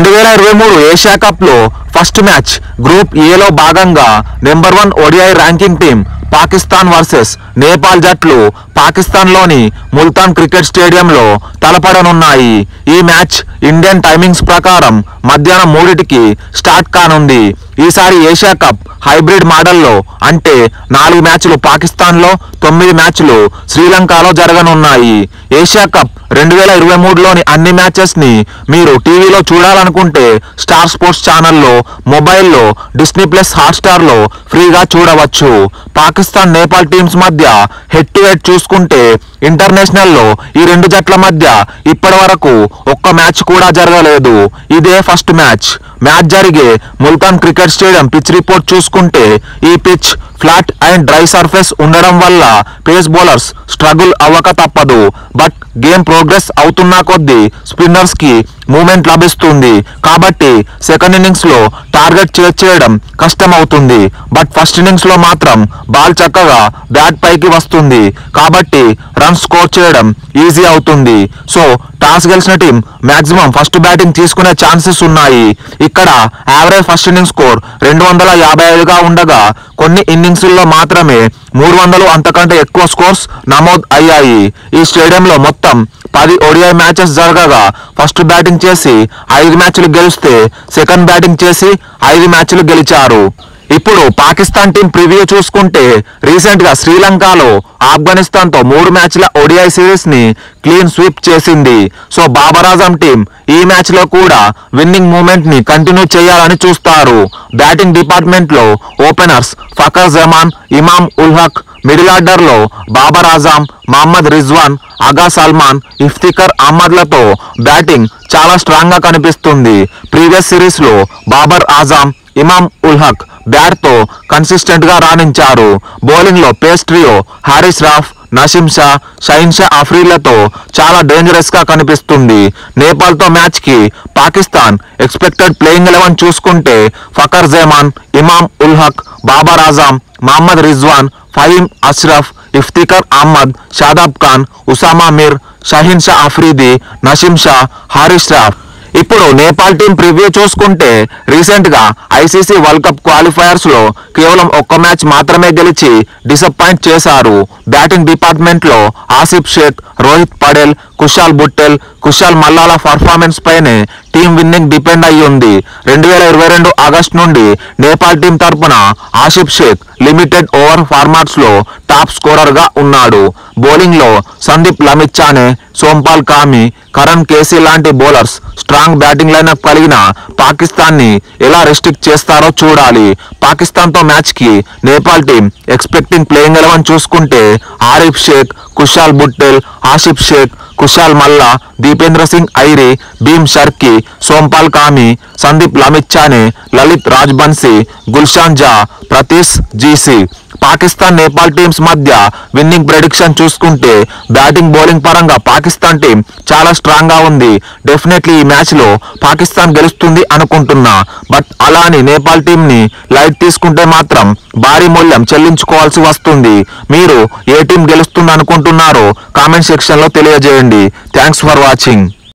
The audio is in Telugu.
2023 ఏషియా కప్ లో ఫస్ట్ మ్యాచ్ గ్రూప్ ఏలో భాగంగా number 1 ODI ranking team Pakistan versus Nepal జట్లు పాకిస్తాన్ లోని ముల్తాన్ క్రికెట్ స్టేడియంలో తలపడనున్నాయి. ఈ మ్యాచ్ ఇండియన్ టైమింగ్స్ ప్రకారం మధ్యాహ్నం 3కి స్టార్ట్ కానుంది. ఈసారి ఏషియా కప్ హైబ్రిడ్ మోడల్లో అంటే 4 మ్యాచ్లు పాకిస్తాన్లో 9 మ్యాచ్లు శ్రీలంకలో జరగనున్నాయి. ఏషియా కప్ 2023లోని అన్ని మ్యాచెస్ ని మీరు టీవీలో చూడాలనుకుంటే స్టార్ స్పోర్ట్స్ ఛానల్లో, మొబైల్లో, డిస్నీ ప్లస్ హాట్స్టార్ లో ఫ్రీగా చూడవచ్చు. పాకిస్తాన్ నేపాల్ టీమ్స్ మధ్య హెడ్ టు హెడ్ చూసుకుంటే ఇంటర్నేషనల్ లో ఈ రెండు జట్ల మధ్య ఇప్పటి వరకు ఒక్క మ్యాచ్ కూడా జరగలేదు. ఇదే ఫస్ట్ మ్యాచ్ జరిగే Multan cricket stadium pitch report చూసుకుంటే ఈ pitch flat and dry surface ఉండడం వల్ల పేస్ బౌలర్స్ స్ట్రగుల్ అవ్వక తప్పదు. బట్ గేమ్ ప్రోగ్రెస్ అవుతున్న కొద్దీ స్పిన్నర్స్ కి మూమెంట్ లభిస్తుంది. కాబట్టి సెకండ్ ఇన్నింగ్స్ లో టార్గెట్ చేయడం కష్టం అవుతుంది. బట్ ఫస్ట్ ఇన్నింగ్స్ లో మాత్రం బాల్ చక్కగా బ్యాట్ పైకి వస్తుంది. కాబట్టి రన్స్ స్కోర్ చేయడం ఈజీ అవుతుంది. సో టాస్ గెలిచిన టీం మాక్సిమం ఫస్ట్ బ్యాటింగ్ తీసుకునే ఛాన్సెస్ ఉన్నాయి. ఇక్కడ యావరేజ్ ఫస్ట్ ఇన్నింగ్స్ స్కోర్ 255గా ఉండగా కొన్ని ఇన్నింగ్స్ లో మాత్రమే 300 అంతకంటే ఎక్కువ స్కోర్స్ నమోదు అయ్యాయి. ఈ స్టేడియంలో మొత్తం 10 ఓడిఐ మ్యాచెస్ జరగగా ఫస్ట్ బ్యాటింగ్ చేసి 5 మ్యాచ్లు గెలిస్తే సెకండ్ బ్యాటింగ్ చేసి 5 మ్యాచ్లు గెలిచారు. ఇప్పుడు పాకిస్తాన్ టీం ప్రివ్యూ చూసుకుంటే రీసెంట్ గా శ్రీలంకలో ఆఫ్ఘనిస్తాన్ తో 3 మ్యాచ్ల ఓడిఐ సిరీస్ ని క్లీన్ స్వీప్ చేసింది. సో బాబర్ ఆజం టీం ఈ మ్యాచ్ లో కూడా విన్నింగ్ మూమెంట్ ని కంటిన్యూ చేయాలని చూస్తారు. బ్యాటింగ్ డిపార్ట్మెంట్ లో openers Fakhar Zaman, Imam ul Haq, middle order లో బాబర్ ఆజం, మహమ్మద్ రిజ్వాన్, అగా సల్మాన్, ఇఫ్తిఖర్ అహ్మద్లతో బ్యాటింగ్ చాలా స్ట్రాంగ్ గా కనిపిస్తుంది. ప్రీవియస్ సిరీస్ లో బాబర్ ఆజం, ఇమామ్ ఉల్ హక్ బ్యాట్ తో కన్సిస్టెంట్ గా రాణించారు. బౌలింగ్ లో పేస్ ట్రియో హారిస్ రాఫ్, నసీం షా, షహీన్ షా అఫ్రీలతో చాలా డేంజరస్ గా కనిపిస్తుంది. నేపాల్ తో మ్యాచ్ కి పాకిస్తాన్ ఎక్స్పెక్టెడ్ ప్లేయింగ్ 11 చూసుకుంటే ఫకర్ జమాన్, ఇమామ్ ఉల్ హక్, బాబర్ ఆజం, మహమ్మద్ రిజ్వాన్, ఫహీం అష్రఫ్, ఇఫ్తిఖర్ అహ్మద్, షాదాబ్ ఖాన్, ఉసామా మీర్, షహీన్ షా అఫ్రీది, నసీం షా, హారిస్ రాఫ్. ఇప్పుడు నేపాల్ టీం ప్రివ్యూ చూసుకుంటే రీసెంట్ గా ఐసీసీ వరల్డ్ కప్ క్వాలిఫైయర్స్ లో కేవలం ఒక్క మ్యాచ్ మాత్రమే గెలిచి డిసప్పాయింట్ చేశారు. బ్యాటింగ్ డిపార్ట్మెంట్ లో ఆసిఫ్ షేక్, రోహిత్ పటేల్, కుశాల్ బుట్టెల్, కుశాల్ మల్లాల పర్ఫార్మెన్స్ పైనే టీం విన్నింగ్ డిపెండ్ అయ్యి ఉంది. 2022 ఆగస్టు నుండి నేపాల్ టీం తరపున Asif Sheikh limited over formats లో టాప్ స్కోరర్ గా ఉన్నాడు. బౌలింగ్ లో సందీప్ లమిచ్చానే, సోంపాల్ కామి, కరణ్ కేసీ లాంటి బౌలర్స్ స్ట్రాంగ్ బ్యాటింగ్ లైనప్ కలిగిన పాకిస్తాన్ ని ఎలా రెస్ట్రిక్ట్ చేస్తారో చూడాలి. పాకిస్తాన్ తో మ్యాచ్ కి నేపాల్ టీం ఎక్స్పెక్టింగ్ ప్లేయింగ్ 11 చూసుకుంటే ఆరిఫ్ షేక్, కుశాల్ బుట్టెల్, ఆసిఫ్ షేక్, కుశాల్ మల్లా, దీపేంద్ర సింగ్ ఐరి, భీమ్ షర్కి, సోంపాల్ కామి, సందీప్ లమిచ్చానే, లలిత్ రాజ్బన్సీ, గుల్షాన్ జా, ప్రతీష్ జీసీ. పాకిస్తాన్ నేపాల్ టీమ్స్ మధ్య విన్నింగ్ ప్రెడిక్షన్ చూసుకుంటే బ్యాటింగ్ బౌలింగ్ పరంగా పాకిస్తాన్ టీం చాలా స్ట్రాంగ్ గా ఉంది. డెఫినెట్లీ ఈ మ్యాచ్ లో పాకిస్తాన్ గెలుస్తుంది అనుకుంటున్నా. బట్ అలా అని నేపాల్ టీం ని లైట్ తీసుకుంటే మాత్రం భారీ మూల్యం చెల్లించుకోవాల్సి వస్తుంది. మీరు ఏ టీం గెలుస్తుంది అనుకుంటున్నారో కామెంట్ సెక్షన్ లో తెలియజేయండి. Thanks for watching.